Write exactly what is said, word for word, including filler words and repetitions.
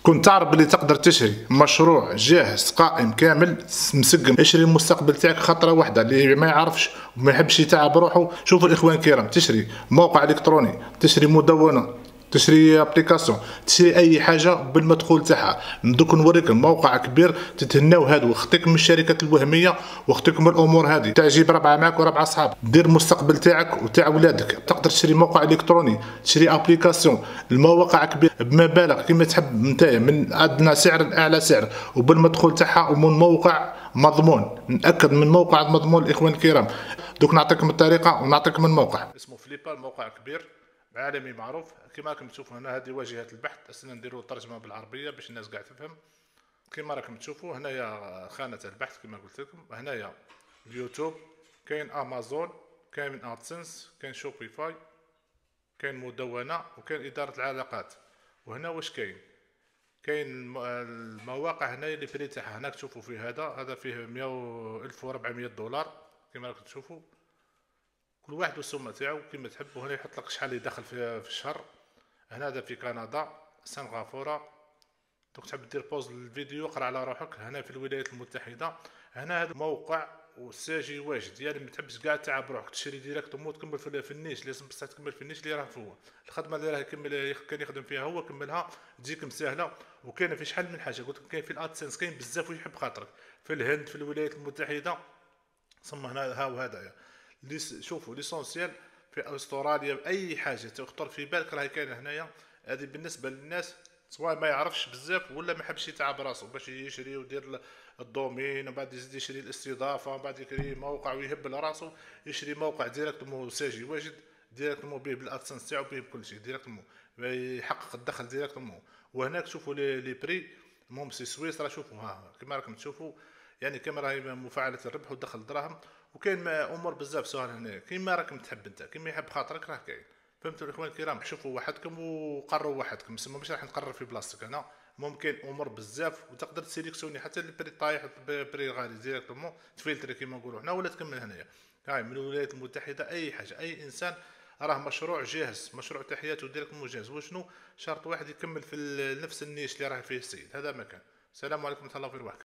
كنت تعرف بلي تقدر تشري مشروع جاهز قائم كامل مسقم. اشري المستقبل تاعك خطره واحده. اللي ما يعرفش وما يحبش يتعب روحه، شوفوا الاخوان الكرام، تشري موقع الكتروني، تشري مدونه، تشري ابليكاسيون، تشري اي حاجه بالمدخول تاعها. دوك نوريكم موقع كبير تتهناو هادو، واختيكم من الشركات الوهميه واختيكم من الامور هذه. تعجب ربعه معاك وربعه اصحاب، دير المستقبل تاعك وتاع ولادك. تقدر تشري موقع الكتروني، تشري ابليكاسيون، المواقع كبير بمبالغ كما تحب نتايا، من ادنى سعر لاعلى سعر، وبالمدخول تاعها، ومن موقع مضمون. ناكد من موقع مضمون الاخوان الكرام. دوك نعطيكم الطريقه ونعطيكم الموقع. اسمه فليبال، موقع كبير عالمي معروف. كما راكم تشوفوا هنا هذه واجهه البحث، اسنا نديروا ترجمه بالعربيه باش الناس قاع تفهم. كما راكم تشوفوا هنايا خانه البحث كما قلت لكم. هنايا اليوتيوب، كاين امازون، كاين ادسنس، كاين شوبيفاي، كاين مدونه، وكاين اداره العلاقات. وهنا واش كاين؟ كاين المواقع هنايا اللي بري تاعها. هناك تشوفوا في هذا هذا فيه مية ألف وأربعمية دولار كما راكم تشوفوا. كل واحد والسمه تاعو كيما تحب. وهنا يحط لك شحال يدخل في, في الشهر. هنا هذا في كندا، سنغافوره. دوك تحب دير بوز للفيديو قرا على روحك. هنا في الولايات المتحده. هنا هذا موقع والساجي واجد، يعني ما تحبش كاع تعب روحك تشري ديريكتومون وتكمل في النيش. لازم بصح تكمل في النيش اللي راه فوق الخدمه اللي راه يكمل كان يخدم فيها هو، كملها تجيك مسهله. وكاين في شحال من حاجه قلت لك. كاين في الادسنس، كاين بزاف ويحب خاطرك. في الهند، في الولايات المتحده. ثم هنا ها وهذايا شوفوا ليسونسيال. في استراليا اي حاجه تخطر في بالك راهي كاينه هنايا. هذه بالنسبه للناس سواء ما يعرفش بزاف ولا ما يحبش يتعب راسو باش يشري ويدير الدومين، ومن بعد يزيد يشري الاستضافه، ومن بعد يشري موقع ويهبل راسو. يشري موقع ديريكتومون ساجي واجد، ديريكتومون به بالادسنس تاعو، به بكل شيء ديريكتومون يحقق الدخل ديريكتومون. وهناك شوفوا لي لي بري. المهم سي سويسرا. شوفوا ها كما راكم تشوفوا، يعني كما راهي مفاعله الربح ودخل الدراهم. وكاين امور بزاف سهل هنا كيما راكم تحب انت، كيما يحب خاطرك راه كاين. فهمتوا الاخوان الكرام؟ شوفوا وحدكم وقرروا وحدكم. مسما مش راح نقرر في بلاصتك انا. ممكن امور بزاف وتقدر تسيليكسيوني حتى البري طايح بري غالي ديريكتومون تفلتري كيما نقولوا حنا، ولا تكمل هنايا. هاي من الولايات المتحده اي حاجه، اي انسان راه مشروع جاهز، مشروع تحياته ديريكتومون جاهز. وشنو شرط واحد يكمل في نفس النيش اللي راه فيه السيد. هذا مكان. السلام عليكم ورحمه الله وبركاته.